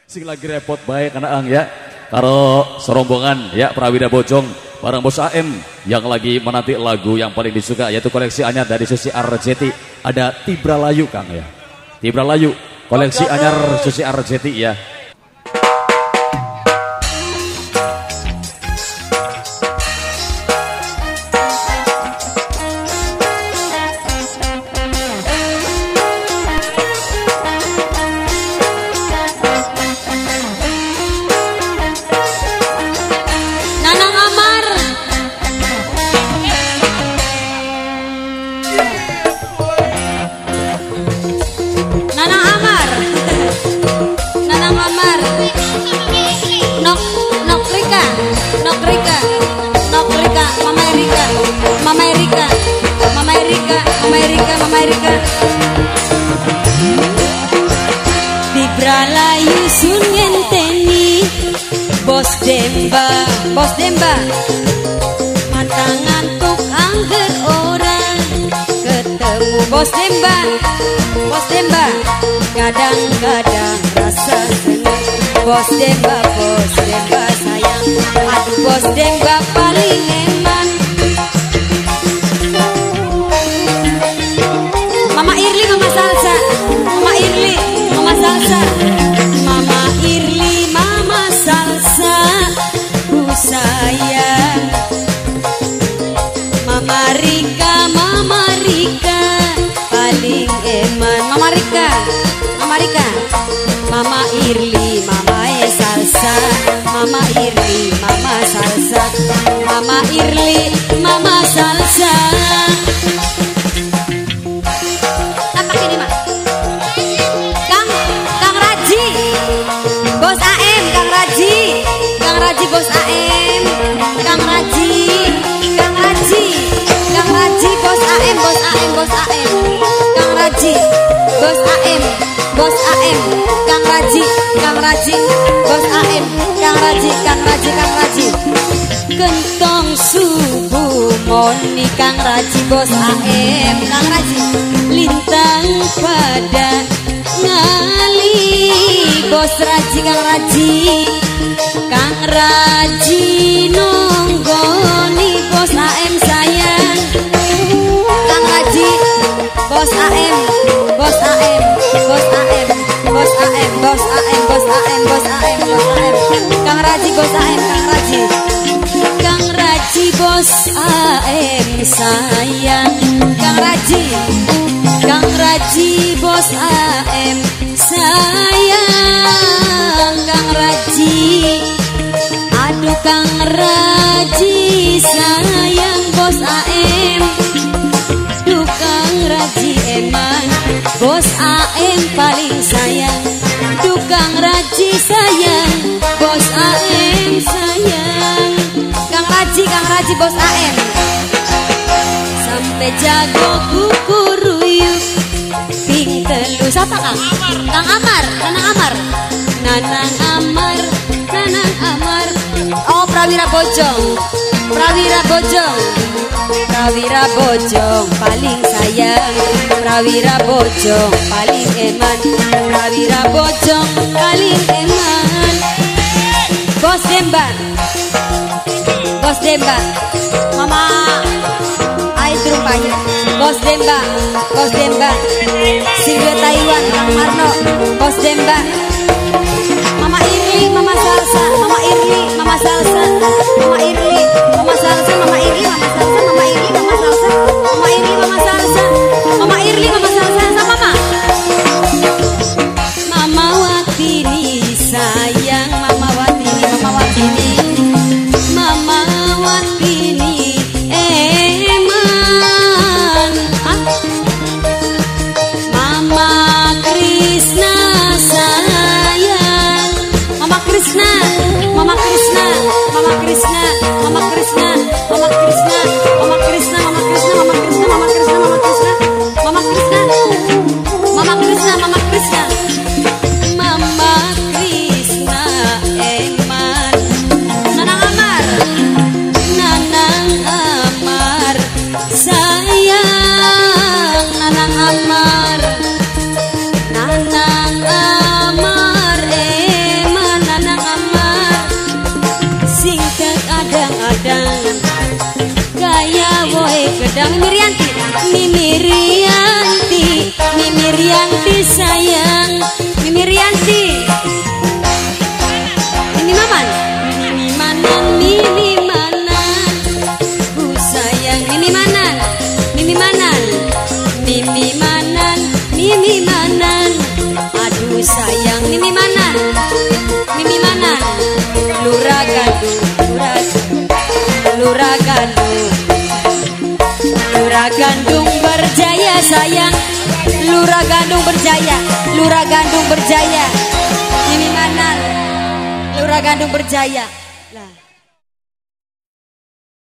Sing lagi repot baik karena ang ya. Karo serombongan ya Prawira Bojong bareng Bos AM yang lagi menanti lagu yang paling disuka yaitu koleksi anyar dari Susi Arjeti. Ada Tibra Layu Kang ya. Tibra Layu koleksi anyar Susi Arjeti ya. Tibra Layu sun ngenteni Bos Demba mata ngantuk angger orang ketemu Bos Demba kadang-kadang rasa senang Bos Demba sayang aduh Bos Demba paling eman Mama Irli Mama Salsa Mama Irli Mama Salsa Mama Irli Mama Salsa ku sayang Mama Rika paling eman Mama Rika Mama Irli Mama Salsa Mama Irli Mama Salsa Mama Irli Mama Salsa Bos AM, Kang Raji, Bos AM, Kang Raji, Bos AM, Kang Raji, Bos AM, Kang Raji, Kentong subuh moni Kang Raji, Bos AM, Kang Raji, lintang pada ngali, Bos Raji, Kang Raji nonggoni Bos AM sayang Kang Raji Bos AM Kang Raji Bos AM Kang Raji Bos AM sayang Kang Raji Bos AM sayang Kang Raji aduh Kang Raji sayang Bos AM duh Kang Raji eman Bos AM paling sayang duh Kang Raji sayang Bos AM sayang Kang Raji Bos AM sampai jago kukuruyuk ping telu siapa Kang? Kang Amar Nanang Amar oh Prawira Bojong paling sayang Prawira Bojong paling eman Prawira Bojong paling eman Bos Demba Mama air terumpanya Bos Demba Singga Taiwan Kang Marno Bos Demba Mama Irli Mama Salsa Mama Irli Mama Salsa Mama Irli Mama Salsa Mama Irli Mama Salsa Mama Irli Mama Salsa Mama Irli Mama Salsa Mama Irli Mama Salsa sama Mama Watini sayang Mama Watini eman Mama Krisna sayang yang disayang. Mimi Rianti, Mimi Maman, Mimi Manan, Mimi Manan, ku sayang. Mimi Manan, Mimi Manan, Mimi Manan, Mimi Manan, aduh sayang. Mimi Manan, Mimi Manan, Lurah Gadung, Lurah Gadung, Lurah Gandung berjaya sayang. Lurah Gandung berjaya, Lurah Gandung berjaya. Mimi Manan, Lurah Gandung berjaya.